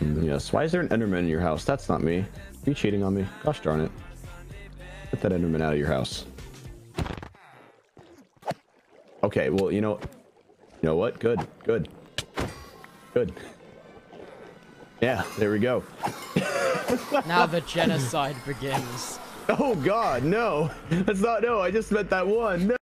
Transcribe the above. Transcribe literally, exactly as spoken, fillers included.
Yes. Why is there an Enderman in your house? That's not me. Are you cheating on me? Gosh darn it. Get that Enderman out of your house. Okay, well, you know... You know what? Good. Good. Good. Yeah, there we go. Now the genocide begins. Oh god, no. That's not... No, I just meant that one. No.